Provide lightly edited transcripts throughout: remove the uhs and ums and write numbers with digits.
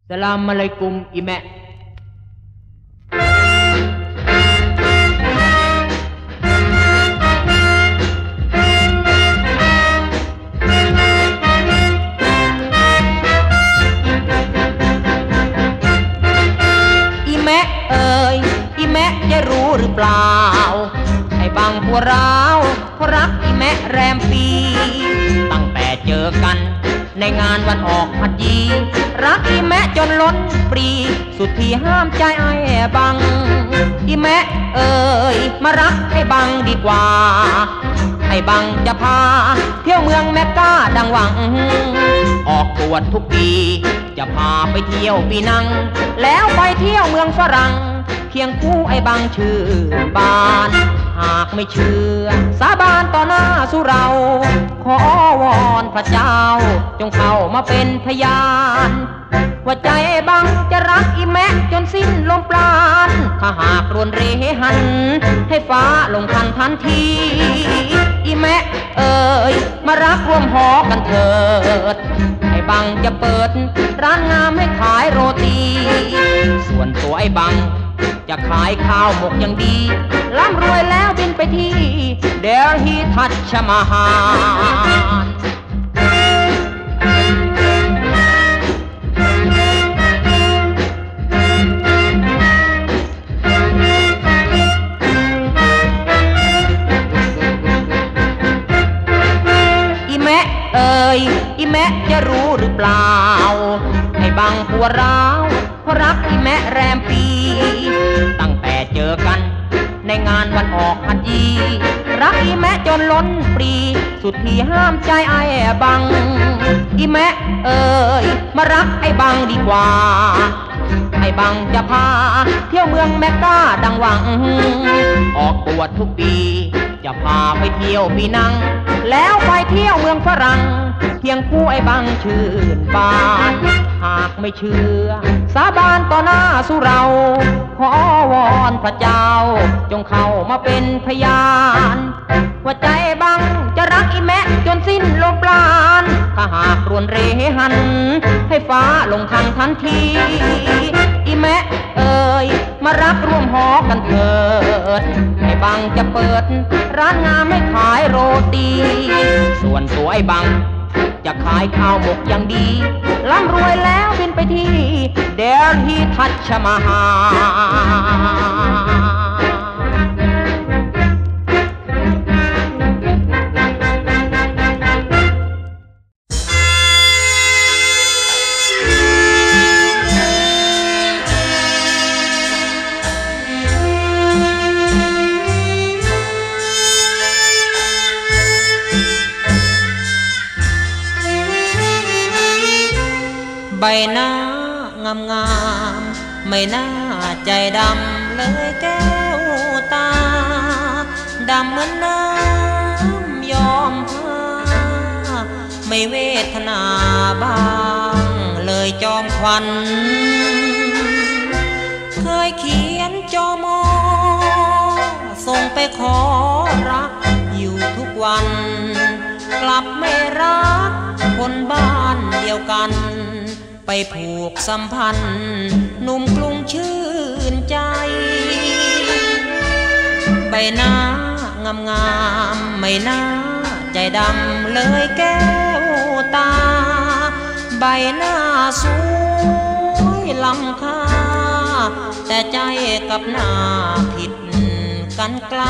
สลามอะลัยกุมอิแมะอิแมะเอ่ยอิแมะจะรู้หรือเปล่าไอ้บางพวกเราเขารักอิแมะแรมปีตั้งแต่เจอกันในงานวันออกฮัจญีรักอีแมะจนล้นปรีสุดที่ห้ามใจไอ้บังอีแมะเอ่ยมารักไอ้บังดีกว่าไอ้บังจะพาเที่ยวเมืองแมกกาดังหวังออกบวชทุกปีจะพาไปเที่ยวปีนังแล้วไปเที่ยวเมืองฝรั่งเคียงคู่ไอ้บังชื่อบานหากไม่เชื่อสาบานต่อหน้าสุเราขอวอนพระเจ้าจงเข้ามาเป็นพยานว่าใจบังจะรักอีแมะจนสิ้นลมปราณถ้าหากรวนเรหันให้ฟ้าลงทันทันทีอีแมะเอ่ยมารักร่วมหอกันเถิดไอ้บังจะเปิดร้านงามให้ขายโรตีส่วนตัวไอ้บังจะขายข้าวหมกอย่างดีร่ำรวยแล้วบินไปที่เดลฮีทัชมาฮานอีแมะเอ่ยอีแมะจะรู้หรือเปล่าไอ้บังผัวเราเพราะรักอีแมะแรมปีตั้งแต่เจอกันในงานวันออกฮัจญีรักอีแมะจนล้นปรีสุดที่ห้ามใจไอ้บังอีแมะเอ่ยมารักไอ้บังดีกว่าไอ้บังจะพาเที่ยวเมืองแมกกาดังหวังออกบวชทุกปีจะพาไปเที่ยวปีนังแล้วไปเที่ยวเมืองฝรั่งเพียงคู่ไอ้บังชื่นบานหากไม่เชื่อสาบานต่อหน้าสุเราขอวอนพระเจ้าจงเข้ามาเป็นพยานว่าใจบังจะรักอีแมะจนสิ้นลมปราณถ้าหากรวนเรหันให้ฟ้าลงทันทันทีอีแมะเอ่ยมารักร่วมหอกันเถิดไอ้บังจะเปิดร้านงามให้ขายโรตีส่วนตัวไอ้บังจะขายข้าวหมกอย่างดีร่ำรวยแล้วบินไปที่เดลฮีทัชมาฮานใบหน้างามงามไม่น่าใจดำเลยแก้วตาดำเหมือนน้ำยอมผ้าไม่เวทนาบ้างเลยจอมควันเคยเขียนจอมอส่งไปขอรักอยู่ทุกวันกลับไม่รักคนบ้านเดียวกันไปผูกสัมพันธ์หนุ่มกรุงชื่นใจใบหน้างามงามไม่น่าใจดำเลยแก้วตาใบหน้าสวยล้ำค่าแต่ใจกับหน้าผิดกันไกล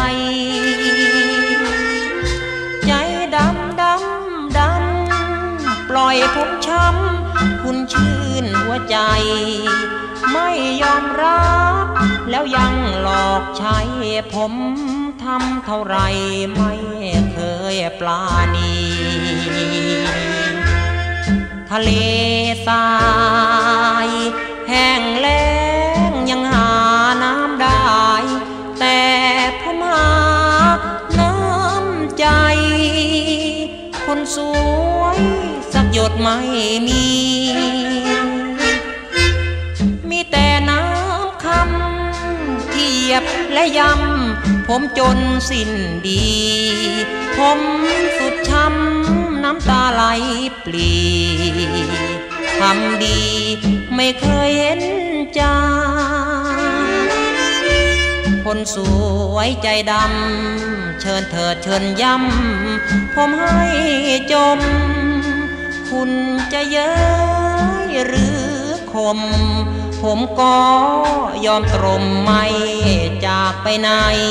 ใจดำดำดำปล่อยผมช้ำคุณชื่นหัวใจไม่ยอมรับแล้วยังหลอกใช้ผมทำเท่าไรไม่เคยปราณีทะเลทรายแห้งแล้งยังหาน้ำได้แต่ผมหาน้ำใจคนสวยสักหยดไม่มีแต่น้ำคำเทียบและย้ำผมจนสิ้นดีผมสุดช้ำน้ำตาไหลปลีทำดีไม่เคยเห็นใจคนสวยใจดำเชิญเถิดเชิญย้ำผมให้จมคุณจะเย้ยหรือคมผมก็ยอมตรมไม่จากไปไหน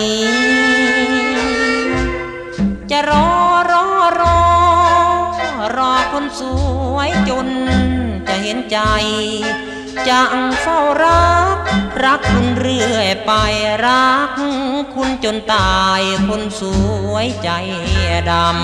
จะรอคนสวยจนจะเห็นใจจะเฝ้ารักคุณเรื่อยไปรักคุณจนตายคนสวยใจดำ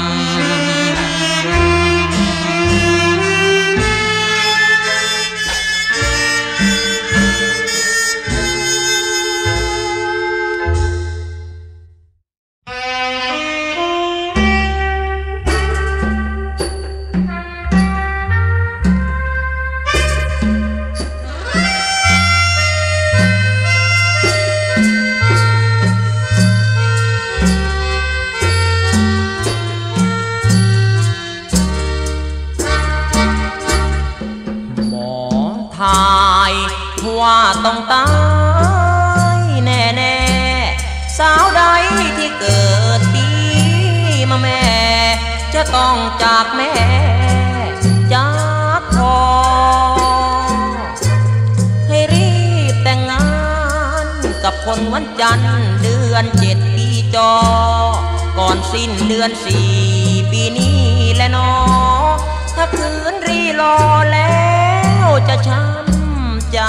ว่าต้องตายแน่ๆสาวใดที่เกิดปีมาแม่จะต้องจากแม่จากพ่อให้รีบแต่งงานกับคนวันจันทร์เดือน7ปีจอก่อนสิ้นเดือน4ปีนี้แหละน้อถ้าคืนรีรอแล้วจะช้ำใจ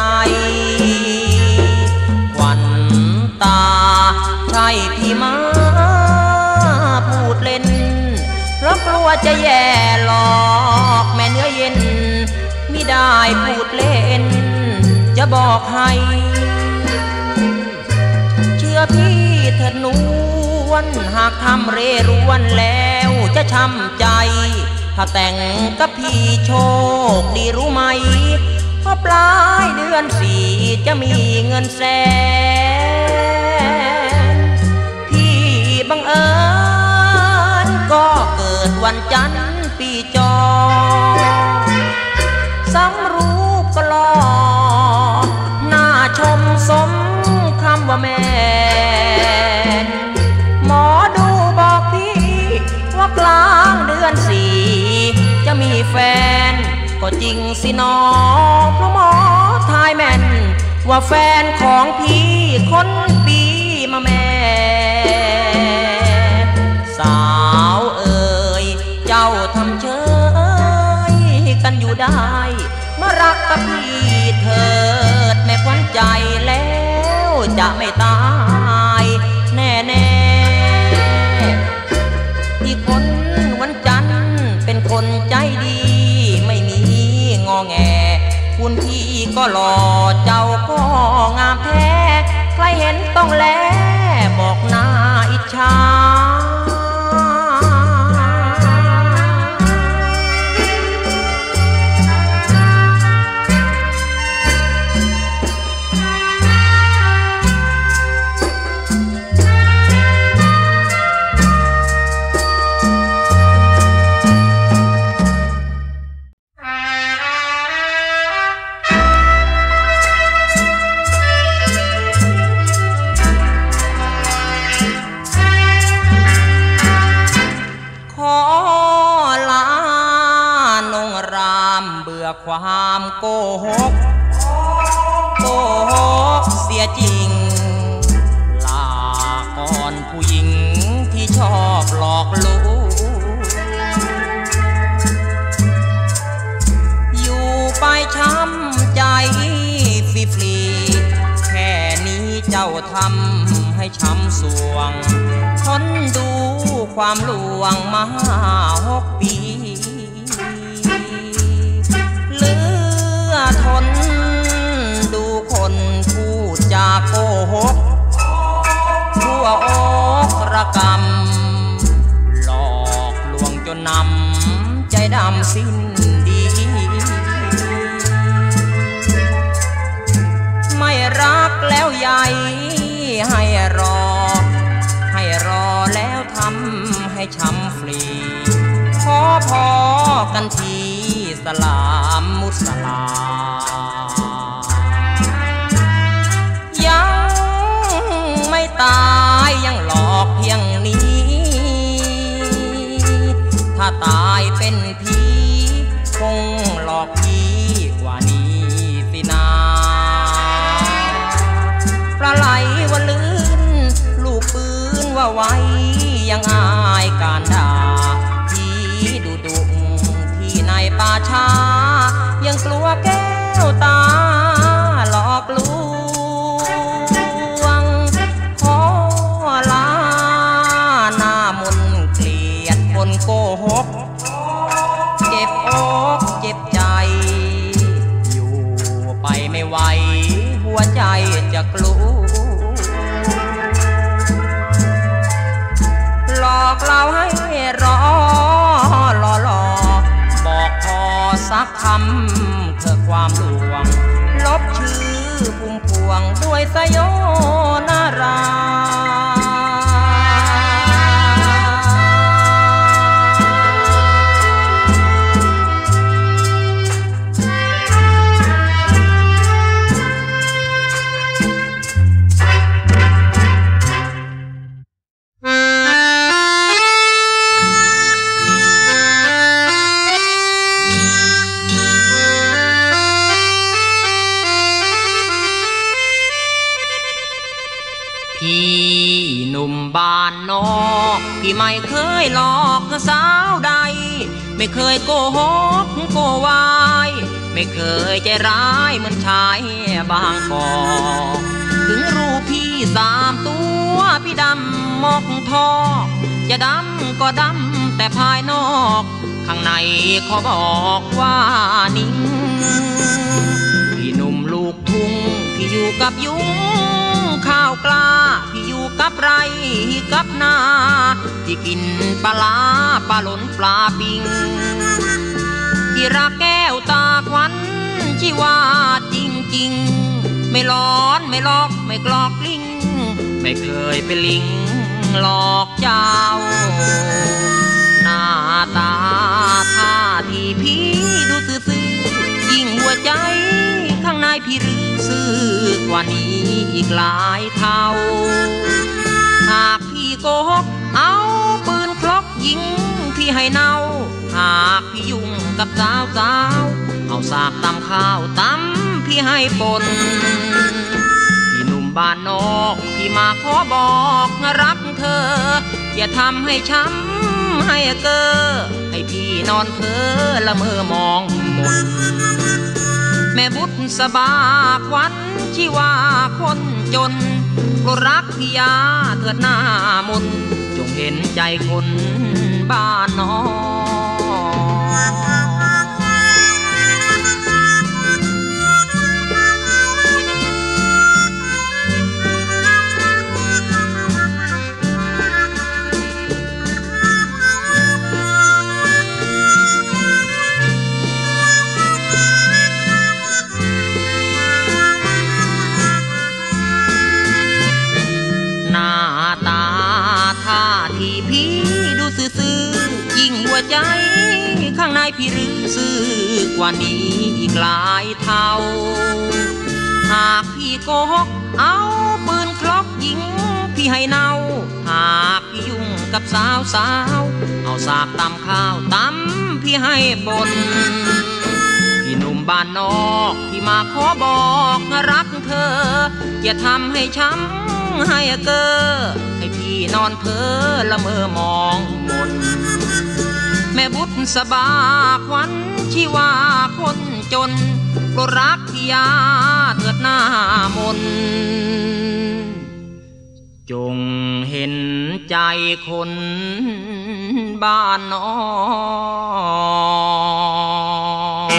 ควันตาใช่พี่มาพูดเล่นเพราะกลัวจะแย่หลอกแม่เนื้อเย็นไม่ได้พูดเล่นจะบอกให้เชื่อพี่เถิดนวลหากทำเร่ร่วนแล้วจะช้ำใจถ้าแต่งกับพี่โชคดีรู้ไหมพอปลายเดือน4จะมีเงินแสนพี่บังเอิญก็เกิดวันจันทร์ปีจอสำรูปก็หล่อหน้าชมสมคำว่าแม่หมอดูบอกพี่ว่ากลางเดือน4จะมีแฟนก็จริงสิน้องเพราะหมอทายแม่นว่าแฟนของพี่คนปีมาแม่สาวเอ๋ยเจ้าทำเฉยกันอยู่ได้มารักกับพี่เถิดแม่ขวัญใจแล้วจะไม่ตายแน่ๆที่คนวันจันทร์เป็นคนใจดีงอแงคุณพี่ก็หล่อเจ้าก็งามแท้ใครเห็นต้องแลบอกหน้าอิจฉาความโกหกเสียจริงลาก่อนผู้หญิงที่ชอบหลอกลวงอยู่ไปช้ำใจฟรีๆแค่นี้เจ้าทำให้ช้ำสวงทนดูความลวงมา6 ปีทนดูคนพูดจาโกหกทั่วอกระกำหลอกลวงจนนำใจดำสิ้นดีไม่รักแล้วใหญ่ให้รอแล้วทำให้ช้ำฟรีขอพอกันทีสลามมุสลาไม่ไหวหัวใจจะกลัวหลอกเราให้รอบอกพอสักคำเธอความลวงลบชื่อพุ่มพวงด้วยสยนาราบ้านนอกพี่ไม่เคยหลอกสาวใดไม่เคยโกหกโกวายไม่เคยใจร้ายเหมือนชายบางกอกถึงรูปพี่3 ตัวพี่ดำมอกทอกจะดำก็ดำแต่ภายนอกข้างในขอบอกว่านิ่งพี่หนุ่มลูกทุ่งพี่อยู่กับยุ้งข้าวกล้าพี่อยู่กับไรกับนาที่กินปลาปลาหลนปลาปิงที่รักแก้วตาควันที่ว่าจริงๆไม่ร้อนไม่ลอกไม่กลอกลิงไม่เคยเป็นลิงหลอกเจ้าหน้าตาท่าที่พี่ดูซื่อๆยิ่งหัวใจข้างในพี่หรือซื่อกว่านี้อีกหลายเท่าหากพี่โกหกเอาปืนคลอกยิงพี่ให้เนาหากพี่ยุ่งกับสาวเอาสากตำข้าวตำพี่ให้ปนพี่หนุ่มบ้านนอกพี่มาขอบอกรักเธออย่าทำให้ช้ำให้เก้อให้พี่นอนเพ้อละเมอมองมนแม่บุตรสบาควันที่ว่าคนจนโปรดรักพี่ยาเถิดหน้ามนจงเห็นใจคนบ้านนอกพี่ดูซื่อๆยิ่งหัวใจข้างในพี่หรือซื่อกว่านี้อีกหลายเท่าหากพี่โกหกเอาปืนคลอกยิงพี่ให้เนาหากพี่ยุ่งกับสาวเอาสากตำข้าวตำพี่ให้บนพี่หนุ่มบ้านนอกพี่มาขอบอกรักเธออย่าทำให้ช้ำให้เก้อให้พี่นอนเพ้อละเมอมองมนแม่บุตรสบาควันที่ว่าคนจนโปรดรักพี่ยาเถิดหน้ามนจงเห็นใจคนบ้านนอก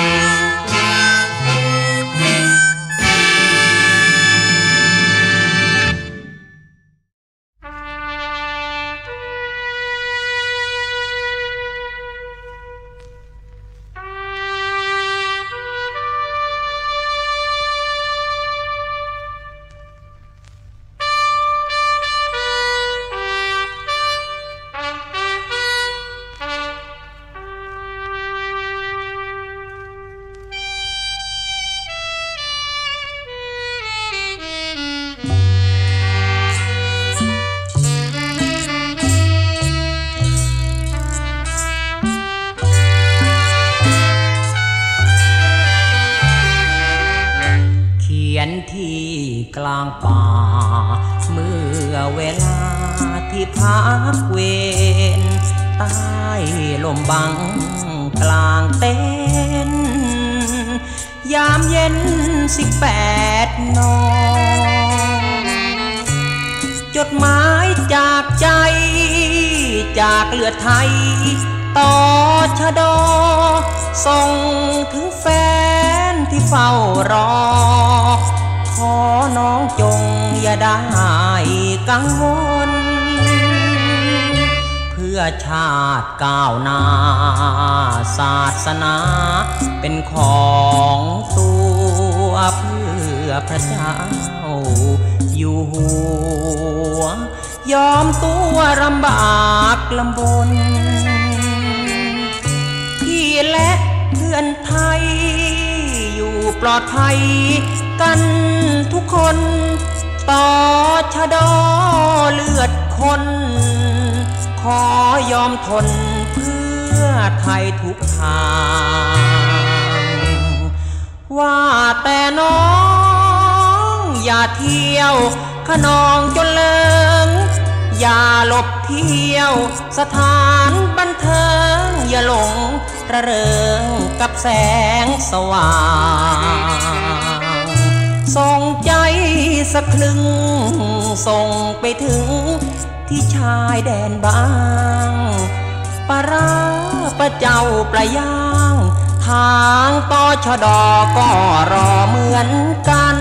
ที่กลางป่าเมื่อเวลาที่พักเวรใต้ลมบังกลางเต็นท์ยามเย็น18 น.จดหมายจากใจจากเลือดไทยต่อชะดอส่งถึงแฟนที่เฝ้ารออย่าได้กังวลเพื่อชาติก้าวหน้าศาสนาเป็นของตัวเพื่อพระเจ้าอยู่หัวยอมตัวลำบากลำบนพี่และเพื่อนไทยอยู่ปลอดภัยกันทุกคนต่อชะดอเลือดคนขอยอมทนเพื่อไทยทุกทางว่าแต่น้องอย่าเที่ยวขนองจนเลิงอย่าหลบเที่ยวสถานบันเทิงอย่าหลงระเริงกับแสงสว่างส่งใจสักครึ่งส่งไปถึงที่ชายแดนบางปลาร้าปลาเจ้าปลาย่างทางตชดก็รอเหมือนกัน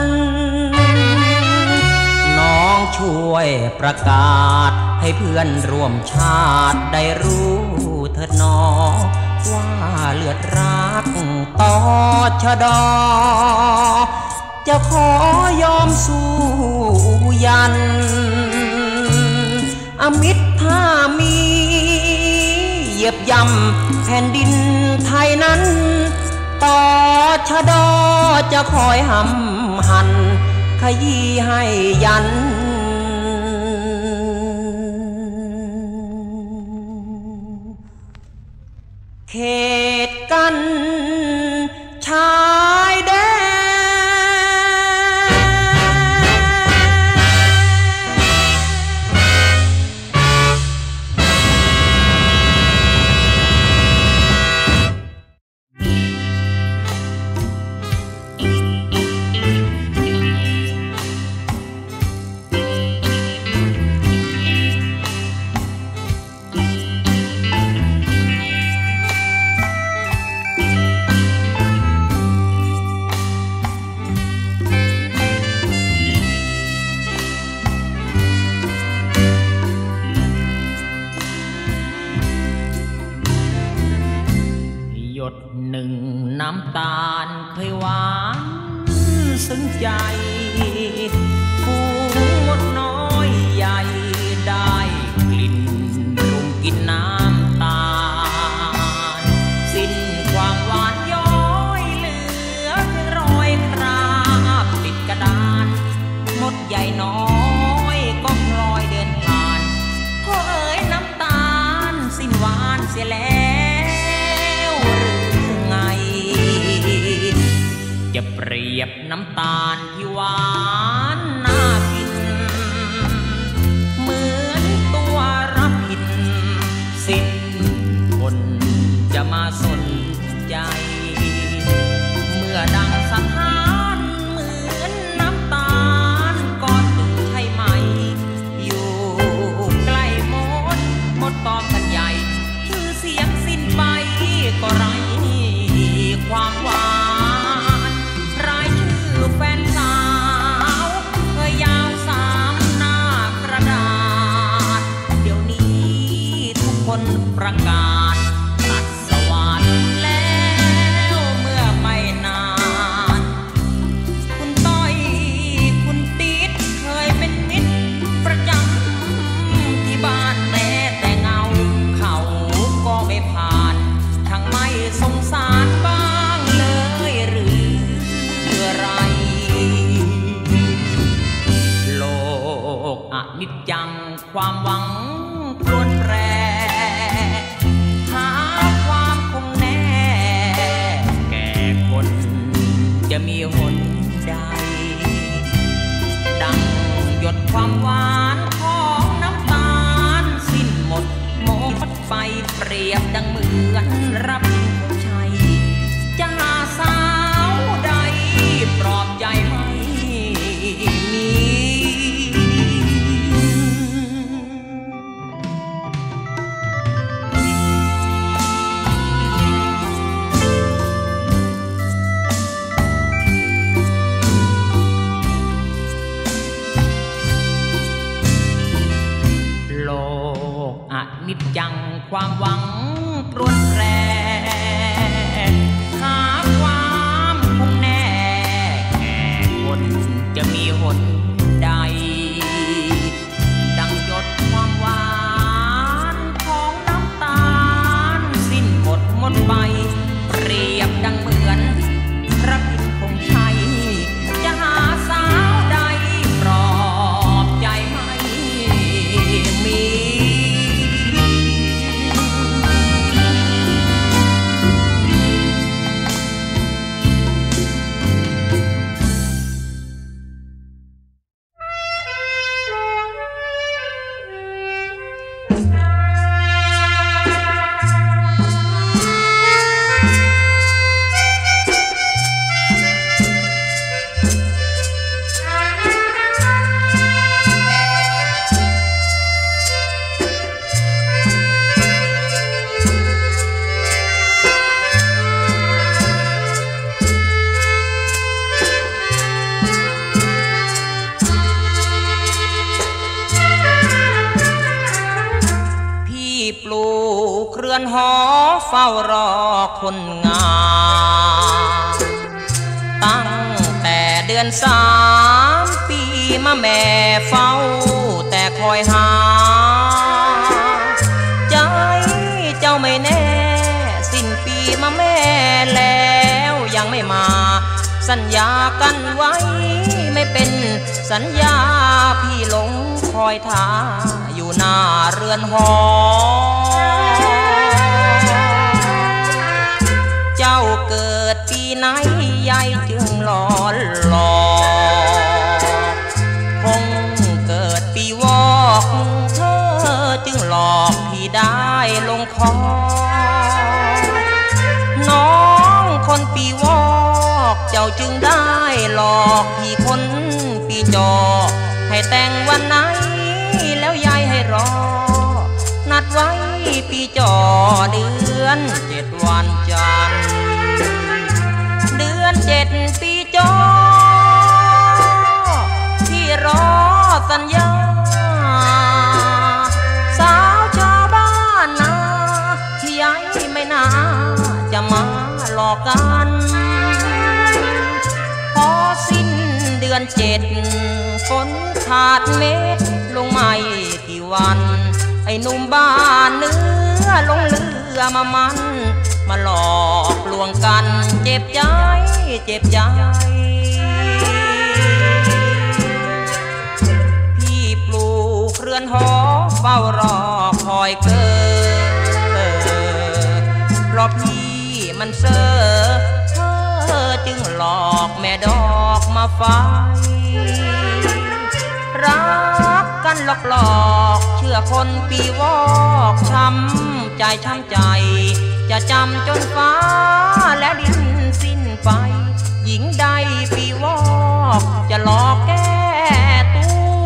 น้องช่วยประกาศให้เพื่อนร่วมชาติได้รู้เถิดน้องว่าเลือดรักตชดจะขอยอมสู้ยันอมิตรถ้ามีเหยียบย่ำแผ่นดินไทยนั้นต่อชะดอจะคอยหำหันขยี้ให้ยันเขตกันชายแดนหนึ่งน้ำตาลเคยหวานซึ้งใจฟูงดน้อยใหญ่ได้กลิ่นรุมกินน้ำตาลสิ้นความหวานย้อยเหลือเพียงรอยคราบติดกระดานมดใหญ่น้อยก็พลอยเดินผ่านโถ่เอ๋ยน้ำตาลสิ้นหวานเสียแล้วจะเปรียบน้ำตาลที่หวานน่ากินเหมือนตัวรับผิดสิ้นคนจะมาสนใจเมื่อดังสถานเหมือนน้ำตาลก้อนหนึ่งใช่ไหมอยู่ใกล้หมดตอมกันใหญ่ชื่อเสียงสิ้นไปก็ไร้ความหวานแฟนสาวเคยยาว3 หน้ากระดาษเดี๋ยวนี้ทุกคนประกาศตัดสวรรค์แล้วเมื่อไม่นานคุณต้อยคุณติดเคยเป็นมิตรประจำที่บ้านแม้แต่เงาเขาก็ไม่ผ่านทั้งไม่สงสารบ้างเลยหรือไรโลกอนิจจังความหวังพรวนแปรหาความคงแน่แก่คนจะมีหนใดดังหยดความหวานของน้ำตาลสิ้นหมดหมดไปเปรียบดังเหมือนรับของชัยจะหาสาวใดปลอบใจไม่มีความหวังปรวนแปรหาความคงแน่แค่คนจะมีหนใดดังหยดความหวานของน้ำตาลสิ้นหมดไปเปรียบดังเหมือนพระพิมพ์คงชัยจะหาสาวใดปลอบใจไม่มีหอเฝ้ารอคนงามตั้งแต่เดือน3 ปีมาแม่เฝ้าแต่คอยหาใจเจ้าไม่แน่สิ้นปีมาแม่แล้วยังไม่มาสัญญากันไว้ไม่เป็นสัญญาพี่หลงคอยท่าอยู่หน้าเรือนหอเจ้าเกิดปีไหนยายจึงหล่อหลอกคงเกิดปีวอกเธอจึงหลอกพี่ได้ลงคอน้องคนปีวอกเจ้าจึงได้หลอกพี่คนปีจอให้แต่งวันไหนแล้วยายให้รอนัดไว้ปีจอเดือน7 วันจันทร์เดือน7 ปีจอที่รอสัญญาสาวชาวบ้านนาที่ยายไม่น่าจะมาหลอกกันพอสิ้นเดือน7ฝนขาดเม็ดลงไม่กี่วันไอ้หนุ่มบ้านเนื้อลงเรือมาหลอกลวงกันเจ็บใจพี่ปลูกเรือนหอเฝ้ารอคอยเกิดเพราะพี่มันเซ่อเธอจึงหลอกแม่ดอกมาไฟรักกันหลอกเชื่อคนปีวอกช้ำใจจะจำจนฟ้าและดินสิ้นไปหญิงใดปีวอกจะหลอกแก้ตัว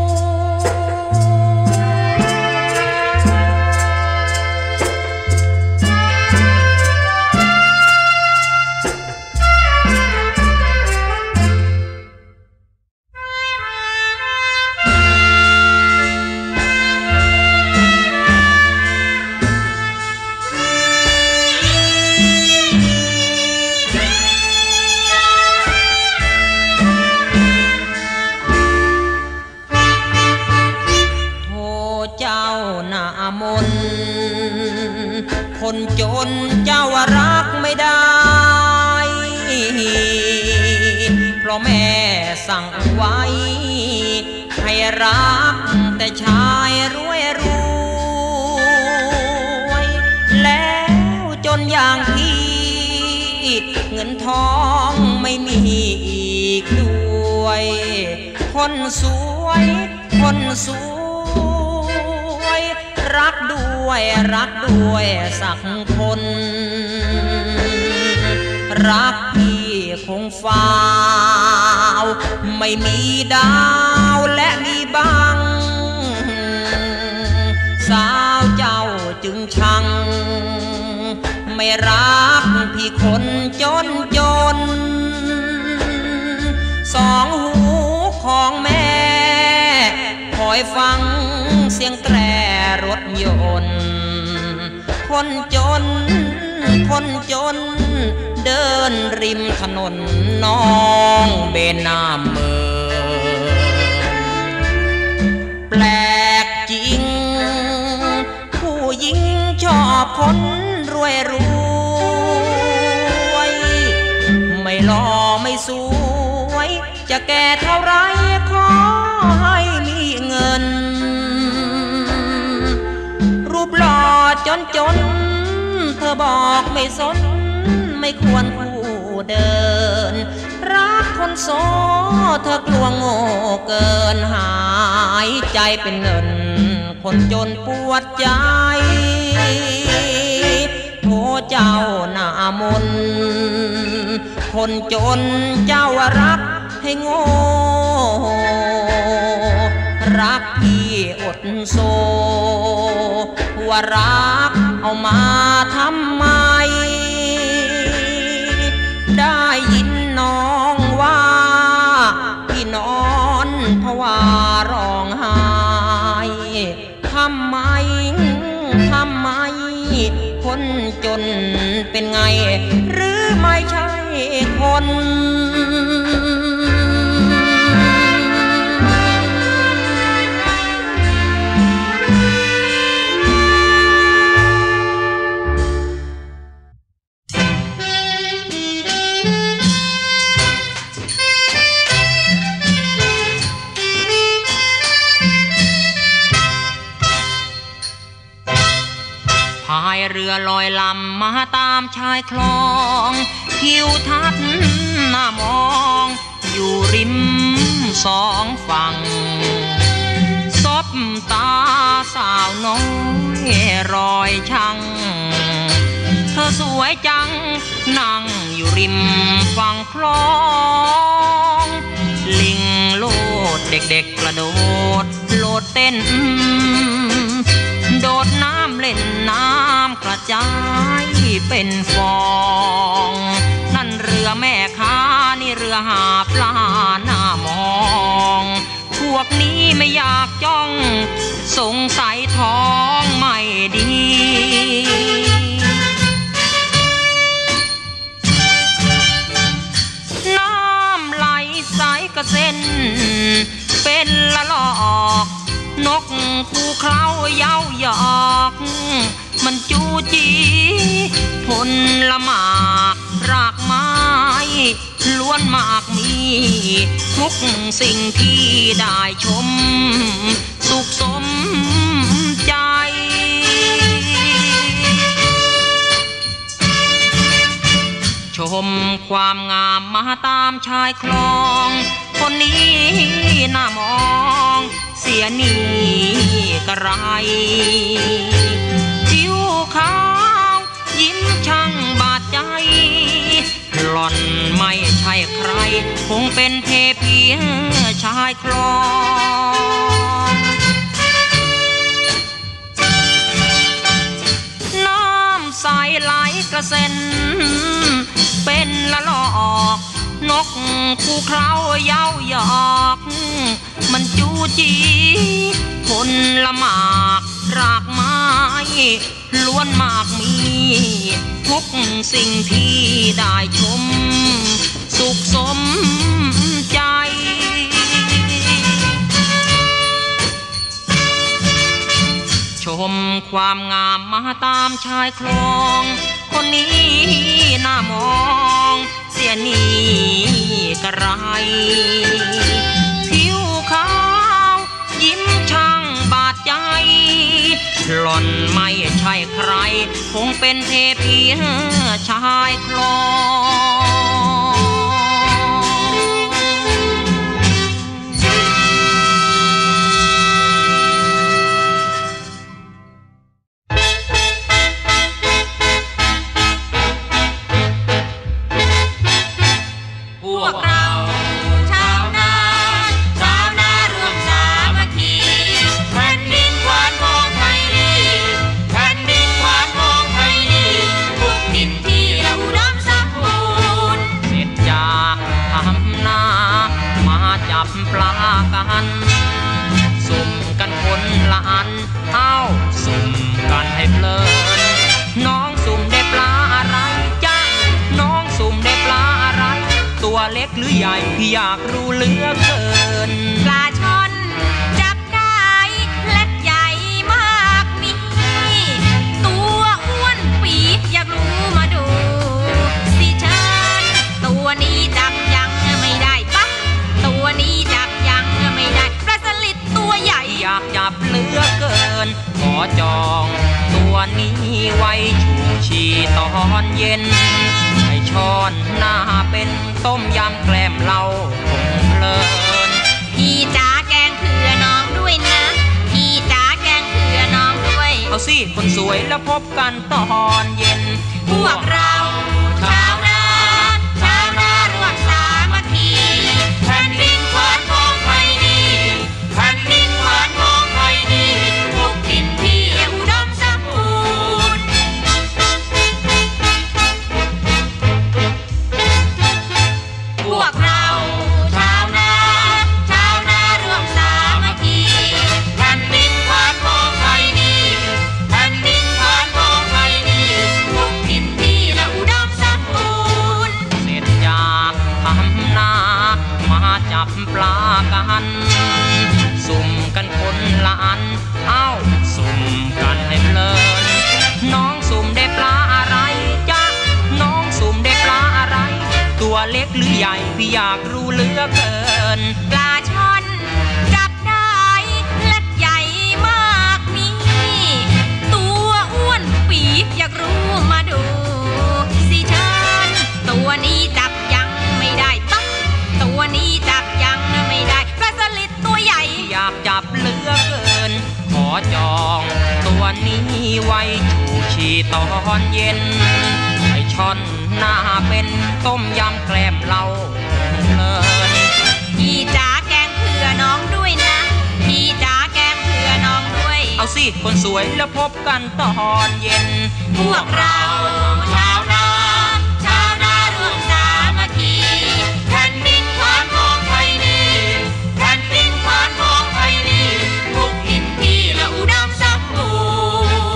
คนจนเจ้ารักไม่ได้เพราะแม่สั่งไว้ให้รักแต่ชายรวยแล้วจนอย่างพี่เงินทองไม่มีอีกด้วยคนสวยรักด้วยสักคนรักพี่คงฟ้าวไม่มีดาวและมีบังสาวเจ้าจึงชังไม่รักพี่คนจนสองหูของแม่คอยฟังเสียงแตรรถยนต์คนจนคนจนเดินริมถนนน้องเบนน้ำเมืองแปลกจริงผู้หญิงชอบคนรวยรวยไม่หล่อไม่สวยจะแก่เท่าไรขอให้มีเงินรูปหล่อจนจนเธอบอกไม่สนไม่ควรผู้เดินรักคนโสเธอกลัวโง่เกินหายใจเป็นเงินคนจนปวดใจโทเจ้าหน้ามนคนจนเจ้ารักให้โง่รักพี่อดโซว่ารักเอามาทำไมได้ยินน้องว่าพี่นอนภาวะร้องไห้ทำไมคนจนเป็นไงหรือไม่ใช่คนพายเรือลอยลำมาตามชายคลองทิวทัศน์น่ามองอยู่ริมสองฝั่งซบตาสาวน้อยรอยชังเธอสวยจังนั่งอยู่ริมฝั่งคลองลิงโลดเด็กๆกระโดดโลดเต้นโดดน้ำเล่นน้ำกระจายเป็นฟองนั่นเรือแม่ค้านี่เรือหาปลาหน้ามองพวกนี้ไม่อยากจ้องสงสัยท้องไม่ดีน้ำไหลใสกระเซ็นเป็นละลอกนกคูเคล้าเย้าหยอกมันจูจีผลหมากรากไม้ล้วนมากมีทุกสิ่งที่ได้ชมสุขสมใจชมความงามมาตามชายคลองคนนี้น่ามองเสียนี่กระไรผิวขาวยิ้มช่างบาดใจหล่อนไม่ใช่ใครคงเป็นเทพีชายคลองน้ำใสไหลกระเซ็นเป็นละลอกนกคูเคล้าเย้าหยอกมันจูจีผลหมากรากไม้ล้วนมากมีทุกสิ่งที่ได้ชมสุขสมใจชมความงามมาตามชายคลองคนนี้น่ามองเสียนี่กระไรผิวขาวยิ้มช่างบาดใจหล่อนไม่ใช่ใครคงเป็นเทพีชายคลองปลากันสุ่มกันคนละอันเอ้าสุ่มกันให้เพลินน้องสุ่มได้ปลาอะไรจ๊ะน้องสุ่มได้ปลาอะไรตัวเล็กหรือใหญ่พี่อยากรู้เหลือเกินปลาช่อนจับได้เล็กใหญ่มากมีตัวอ้วนปีอยากรู้มาดูสิเชิญตัวนี้จับยังไม่ได้ปะตัวนี้จับยังไม่ได้ปลาสลิดตัวใหญ่อยากจับเหลือเกินขอจองตัวนี้ไว้ชูชีตอนเย็นให้ช้อนหน้าเป็นต้มยำแกล้มเราคงเพลินพี่จ๋าแกงเผื่อน้องด้วยนะพี่จ๋าแกงเผื่อน้องด้วยเอาสิคนสวยแล้วพบกันตอนเย็นพวกเราชาวนาร่วมสามัคคีแผ่นดินขวานของไทยดีแผ่นดินขวานของไทยดีทุกถิ่นที่อุดมสมบูรณ์พวกเราชาวนาร่วมสามัคคีแผ่นดินขวานของไทยดีแผ่นดินขวานของไทยดีทุกถิ่นที่อุดมสมบูรณ์เสร็จจากทำนามาจับปลากันสุ่มกันคนละอันเอ้าสุ่มกันให้เพลินน้องสุ่มได้ปลาอะไรจ๊ะน้องสุ่มได้ปลาอะไรตัวเล็กหรือใหญ่พี่อยากรู้เหลือเกินปลาช่อนจับได้เล็กใหญ่มากมีตัวอ้วนปีอยากรู้มาดูสิเชิญตัวนี้จับยังไม่ได้ปะตัวนี้จับยังไม่ได้ปลาสลิดตัวใหญ่อยากจับเหลือเกินขอจองตัวนี้ไว้ชูชีตอนเย็นให้ช้อนหน้าเป็นต้มยำแกล้มเราเพลินพี่จ๋าแกงเผื่อน้องด้วยนะพี่จ๋าแกงเผื่อน้องด้วยเอาสิคนสวยแล้วพบกันตอนเย็นพวกเราชาวนาร่วมสามัคคีแผ่นดินขวานของไทยดีแผ่นดินขวานของไทยดีทุกถิ่นที่อุดมสมบูรณ์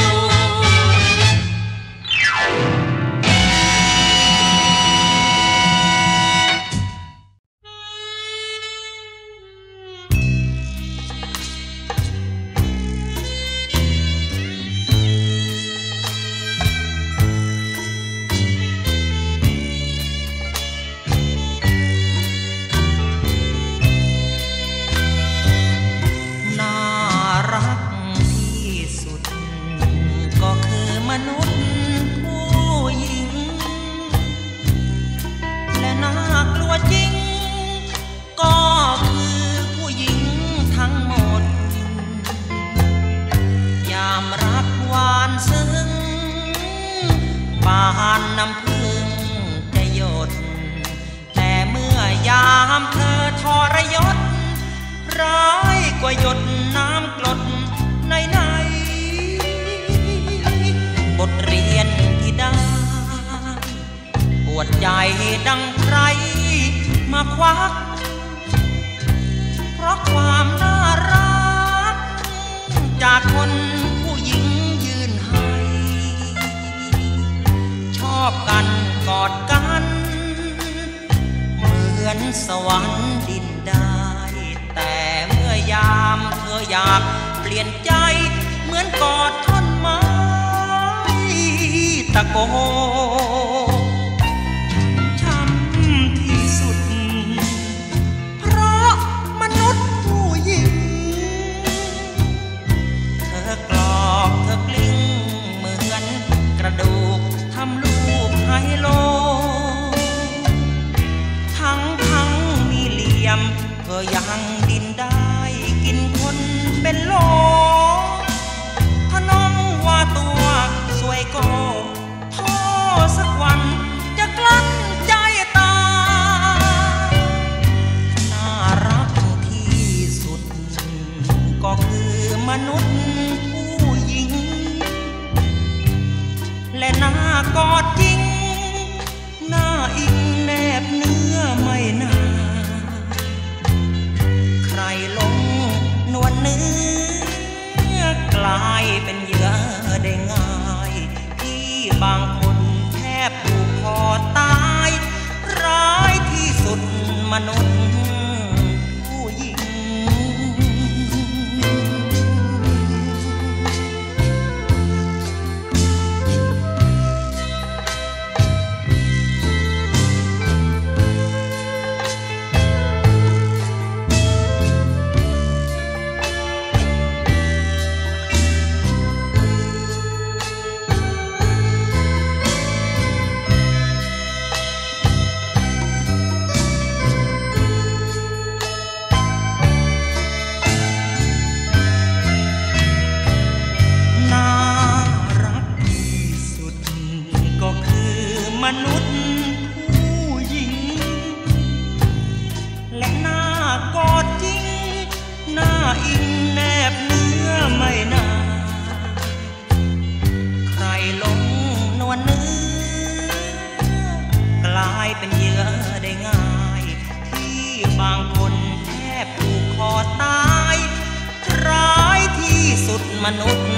มนุษย์ผู้หญิงและน่ากลัวจริงก็คือผู้หญิงทั้งหมดยามรักหวานซึ้งบานน้ำพึ่งจะหยดแต่เมื่อยามเธอทรยศร้ายกว่าหยดน้ำกรดในบทเรียนที่ได้ปวดใจดังใครมาควักเพราะความน่ารักจากคนผู้หญิงยืนให้ชอบกันกอดกันเหมือนสวรรค์ดินได้แต่เมื่อยามเธออยากเปลี่ยนใจเหมือนกอดท่อนไม้ตะโกช้ำที่สุดเพราะมนุษย์ผู้หญิงเธอกรอกเธอกลิ้งเหมือนกระดูกทำลูกไฮโลทั้งมีเหลี่ยมก็ยังดินได้กินคนเป็นโลถ้าน้องว่าตัวสวยก็สักวันจะกลั้นใจตายน่ารักที่สุดก็คือมนุษย์ผู้หญิงและน่ากอดจริงน่าอิงแนบเนื้อไม่นานใครหลงนวลเนื้อกลายเป็นเหยื่อได้ง่ายบางคนแทบผูกคอตายร้ายที่สุดมนุษย์ผู้หญิงมนุษย์ผู้หญิงและหน้ากอดจริงหน้าอิงแนบเนื้อไม่นานใครหลงนวลเนื้อกลายเป็นเหยื่อได้ง่ายที่บางคนแทบถูกคอตายร้ายที่สุดมนุษย์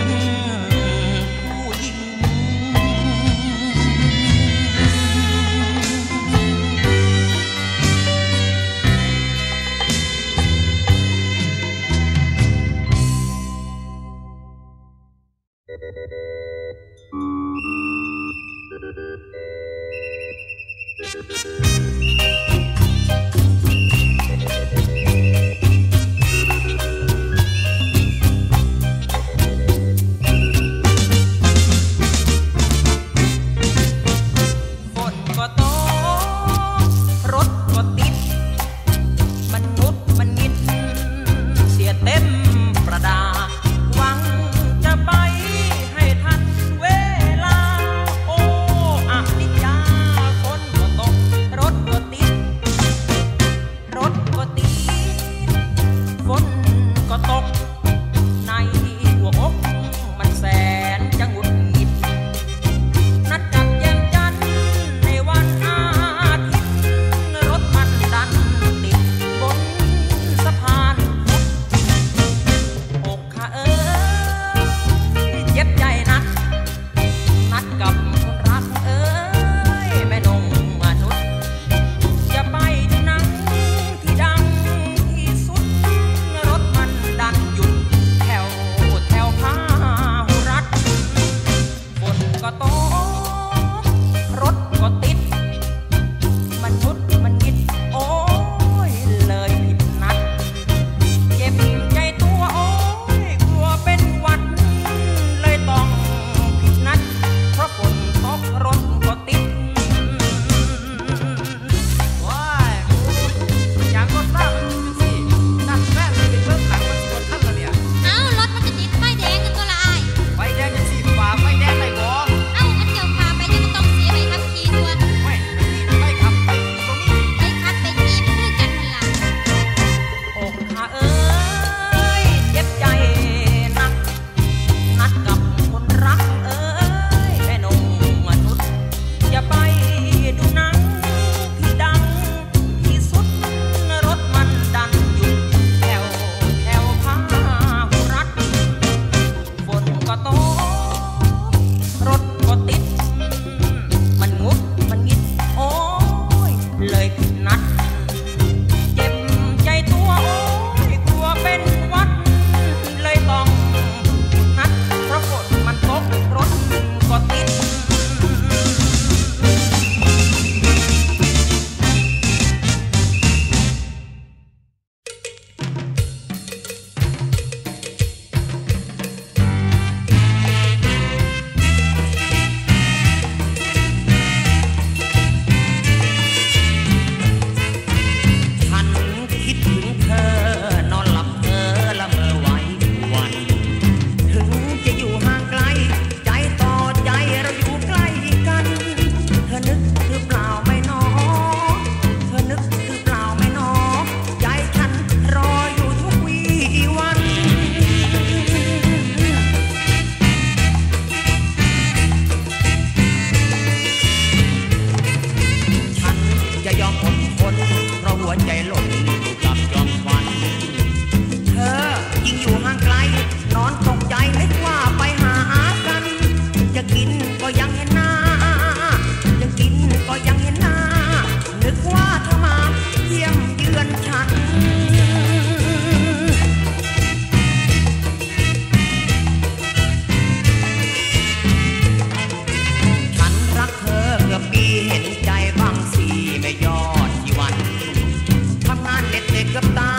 กับตา